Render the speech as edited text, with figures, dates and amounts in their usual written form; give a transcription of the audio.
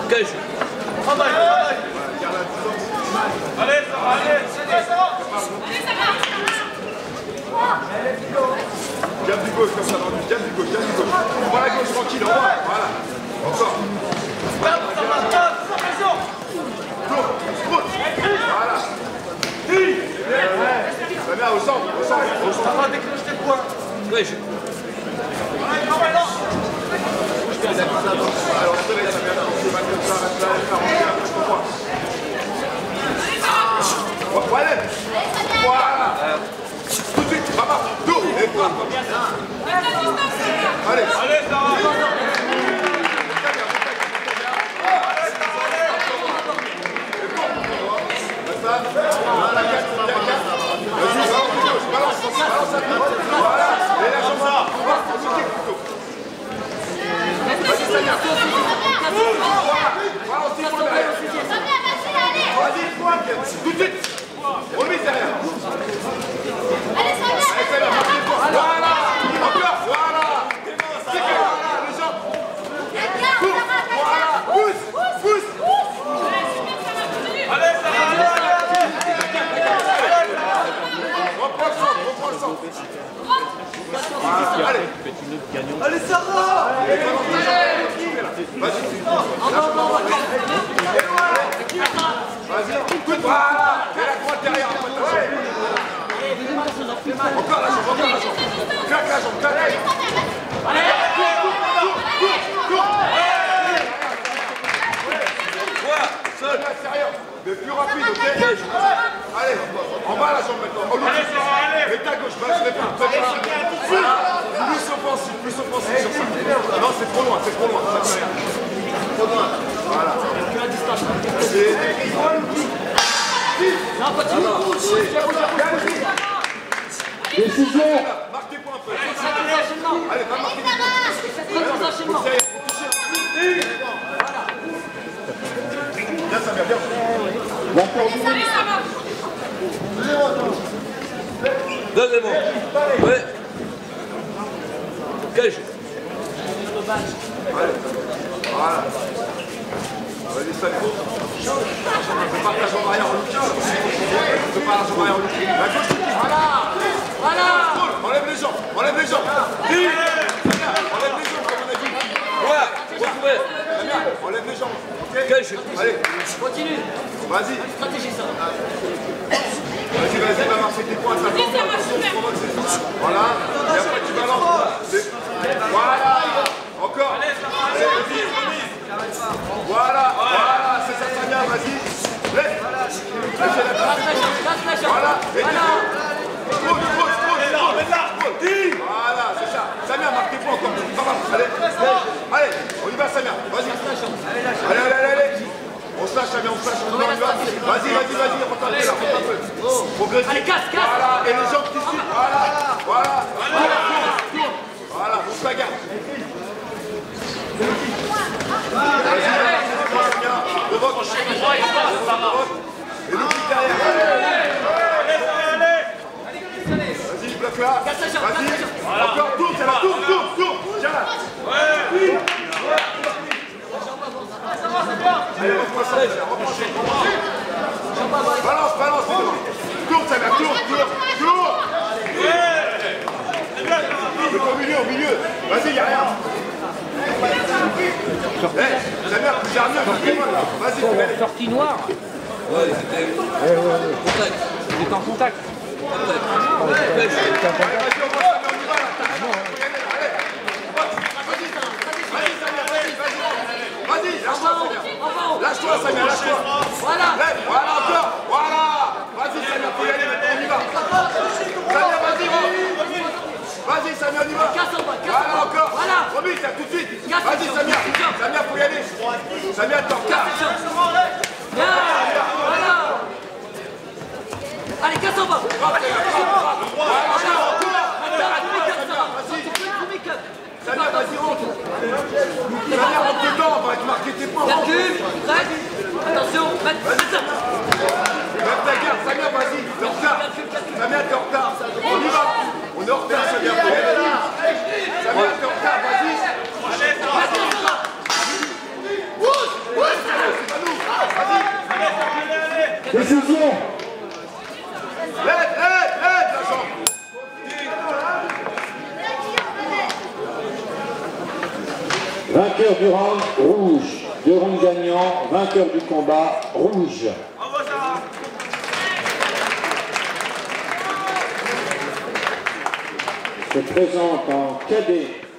Gage. Travaille. Allez, ça va, allez. Ça va. Garde du gauche comme ça dans le garde du gauche. On va à la gauche tranquille, on va. Voilà. Encore. Voilà. Ça vient au centre. Ça va déclencher tes points. Gage. Travaille là. Alors, ça vient comme ça, reste là, voilà. Tout de suite, maman, tout. Et toi. Allez, ça va. tout de suite. Remise derrière. Allez, ça vient. Voilà. Encore. Voilà. C'est que les jambes. Voilà. Pousse. Allez, ça va. Reprends le centre. Allez. Allez, ça va. Vas-y, voilà. Et la droite derrière. Encore la jambe. Claque la jambe. Allez. Seul. Sérieux. Mais plus rapide, ok. Allez, en bas la jambe maintenant. Allez, ça va, allez. Mets ta gauche, vas-y, voilà. Plus offensif sur ça. Non, c'est trop loin. Ça fait rien. Trop loin. Voilà. Décision. Marque tes points un peu. Allez, va marquer tes points. Bien, ça vient bien. Bon, pour vous. Donnez-moi. Ouais. Gage. Allez. Voilà. Vas-y, Samy. Prépare ta jambe arrière en looking. Prépare la jambe arrière en looking. La gauche looking. Voilà. Enlève les jambes. Enlève les jambes comme on a dit. Voilà. Retrouvez. Enlève les jambes. Gage. Allez. Continue. Vas-y. Stratégie ça. Vas-y, va marquer tes points. Voilà. Et après tu balances. Voilà. Encore. Allez, vas-y. Voilà. C'est ça, Samia, vas-y. Laisse. Laissez la place. Voilà. Et pose. Voilà, c'est ça. Samia, marque tes points encore. Allez, on y va, Samia. Vas-y. Allez. On se lâche, Samia, on y va. Vas-y, rentre un peu. Progressif. Allez, casse. Voilà, et les jambes qui suivent. Voilà. Voilà, on se bagarre. Vas-y, revoque. Et l'outil derrière. Vas-y, bloque là. Vas-y. Encore, tourne. Tiens là. Allez, reprends ça. Balance. Tourne, ça va, tourne. Au milieu. Vas-y, y'a rien. Ça vient, vas-y. Sortie noire. Ouais, c'était. Contact. Vous êtes en contact. Vas-y, lâche-toi, Samia. Voilà. Voilà, encore. Voilà. Vas-y, Samia, faut y aller, on y va. Samia, vas-y, Samia, on y va. Voilà, encore. Remis, tout de suite. Vas-y, Samia. Samia, faut y aller. Samia, t'es en retard. Bien. Voilà. Allez, casse en bas. Samia, vas-y, rentre. Samia, rentre dedans, on va te marquer tes points. Calcul, prête. Attention, prête. Lève ta garde, Samia, vas-y, t'es en retard. Samia, t'es en retard. On y va. On est en retard, Samia. Samia, t'es en retard, vas-y. Allez, ça va. Pousse. Décision. L'aide, la jambe. Vainqueur du round, rouge. 2 rounds gagnants, vainqueur du combat, rouge. Bravo, Sarah. Se présente en cadet